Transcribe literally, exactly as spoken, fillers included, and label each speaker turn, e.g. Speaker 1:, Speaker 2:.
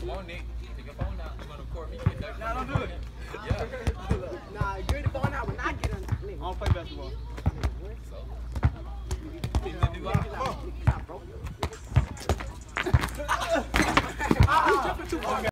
Speaker 1: Come on, Nick. Take your phone out. You want to record me? Nah, don't do it. Yeah.
Speaker 2: Nah, good phone out when I get on. I don't play basketball.